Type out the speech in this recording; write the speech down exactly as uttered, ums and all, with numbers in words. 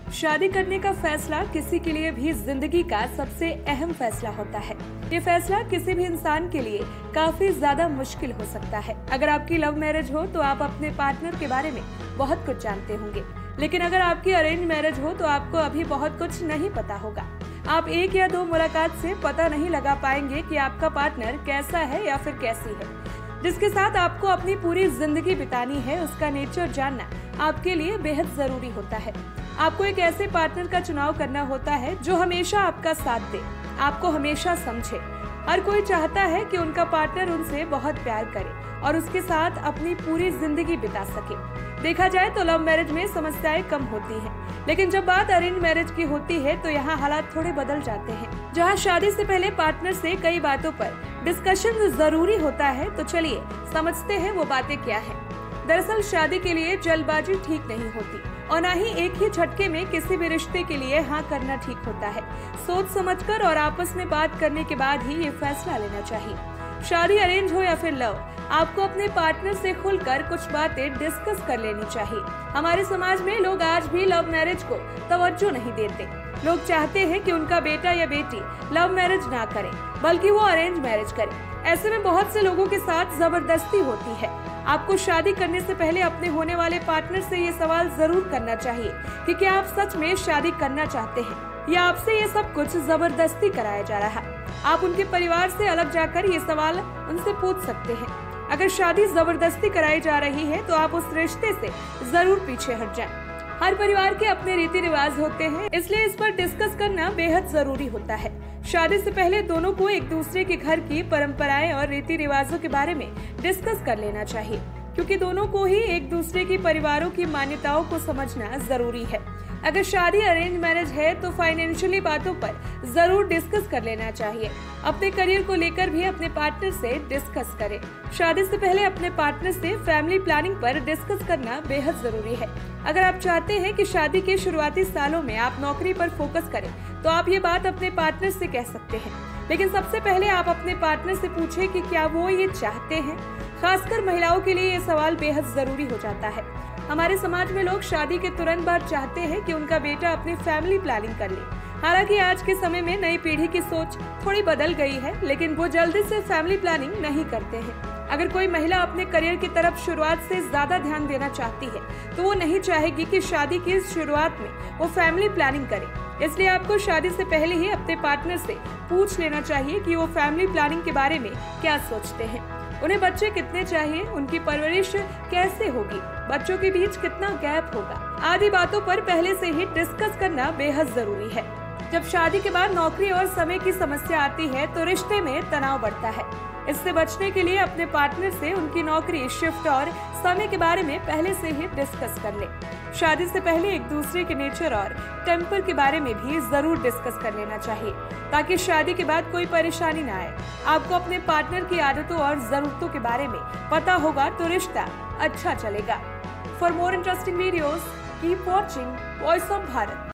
शादी करने का फैसला किसी के लिए भी जिंदगी का सबसे अहम फैसला होता है। ये फैसला किसी भी इंसान के लिए काफी ज्यादा मुश्किल हो सकता है। अगर आपकी लव मैरिज हो तो आप अपने पार्टनर के बारे में बहुत कुछ जानते होंगे, लेकिन अगर आपकी अरेंज मैरिज हो तो आपको अभी बहुत कुछ नहीं पता होगा। आप एक या दो मुलाकात से पता नहीं लगा पाएंगे कि आपका पार्टनर कैसा है या फिर कैसी है। जिसके साथ आपको अपनी पूरी जिंदगी बितानी है, उसका नेचर जानना आपके लिए बेहद जरूरी होता है। आपको एक ऐसे पार्टनर का चुनाव करना होता है जो हमेशा आपका साथ दे, आपको हमेशा समझे। हर कोई चाहता है कि उनका पार्टनर उनसे बहुत प्यार करे और उसके साथ अपनी पूरी जिंदगी बिता सके। देखा जाए तो लव मैरिज में समस्याएं कम होती हैं, लेकिन जब बात अरेंज मैरिज की होती है तो यहाँ हालात थोड़े बदल जाते हैं। जहाँ शादी से पहले पार्टनर से कई बातों पर डिस्कशन जरूरी होता है, तो चलिए समझते हैं वो बातें क्या है। दरअसल शादी के लिए जल्दबाजी ठीक नहीं होती और न ही एक ही झटके में किसी भी रिश्ते के लिए हाँ करना ठीक होता है। सोच समझकर और आपस में बात करने के बाद ही ये फैसला लेना चाहिए। शादी अरेंज हो या फिर लव, आपको अपने पार्टनर से खुलकर कुछ बातें डिस्कस कर लेनी चाहिए। हमारे समाज में लोग आज भी लव मैरिज को तवज्जो नहीं देते। लोग चाहते हैं कि उनका बेटा या बेटी लव मैरिज ना करे, बल्कि वो अरेंज मैरिज करे। ऐसे में बहुत से लोगों के साथ जबरदस्ती होती है। आपको शादी करने से पहले अपने होने वाले पार्टनर से ये सवाल जरूर करना चाहिए कि क्या आप सच में शादी करना चाहते हैं या आपसे ये सब कुछ जबरदस्ती कराया जा रहा है। आप उनके परिवार से अलग जाकर ये सवाल उनसे पूछ सकते हैं। अगर शादी जबरदस्ती कराई जा रही है तो आप उस रिश्ते से जरूर पीछे हट जाएं। हर परिवार के अपने रीति रिवाज होते हैं, इसलिए इस पर डिस्कस करना बेहद जरूरी होता है। शादी से पहले दोनों को एक दूसरे के घर की परंपराएं और रीति रिवाजों के बारे में डिस्कस कर लेना चाहिए, क्योंकि दोनों को ही एक दूसरे की परिवारों की मान्यताओं को समझना जरूरी है। अगर शादी अरेंज मैरिज है तो फाइनेंशियली बातों पर जरूर डिस्कस कर लेना चाहिए। अपने करियर को लेकर भी अपने पार्टनर से डिस्कस करें। शादी से पहले अपने पार्टनर से फैमिली प्लानिंग पर डिस्कस करना बेहद जरूरी है। अगर आप चाहते हैं कि शादी के शुरुआती सालों में आप नौकरी पर फोकस करें तो आप ये बात अपने पार्टनर से कह सकते हैं, लेकिन सबसे पहले आप अपने पार्टनर से पूछें कि क्या वो ये चाहते हैं। खासकर महिलाओं के लिए ये सवाल बेहद जरूरी हो जाता है। हमारे समाज में लोग शादी के तुरंत बाद चाहते हैं कि उनका बेटा अपनी फैमिली प्लानिंग कर ले। हालांकि आज के समय में नई पीढ़ी की सोच थोड़ी बदल गई है, लेकिन वो जल्दी से फैमिली प्लानिंग नहीं करते हैं। अगर कोई महिला अपने करियर की तरफ शुरुआत से ज्यादा ध्यान देना चाहती है तो वो नहीं चाहेगी कि शादी की शुरुआत में वो फैमिली प्लानिंग करे। इसलिए आपको शादी से पहले ही अपने पार्टनर से पूछ लेना चाहिए कि वो फैमिली प्लानिंग के बारे में क्या सोचते हैं। उन्हें बच्चे कितने चाहिए, उनकी परवरिश कैसे होगी, बच्चों के बीच कितना गैप होगा, आदि बातों पर पहले से ही डिस्कस करना बेहद जरूरी है। जब शादी के बाद नौकरी और समय की समस्या आती है तो रिश्ते में तनाव बढ़ता है। इससे बचने के लिए अपने पार्टनर से उनकी नौकरी, शिफ्ट और समय के बारे में पहले से ही डिस्कस कर ले। शादी से पहले एक दूसरे के नेचर और टेम्पर के बारे में भी जरूर डिस्कस कर लेना चाहिए, ताकि शादी के बाद कोई परेशानी न आए। आपको अपने पार्टनर की आदतों और जरूरतों के बारे में पता होगा तो रिश्ता अच्छा चलेगा। For more interesting videos, keep watching voice of Bharat.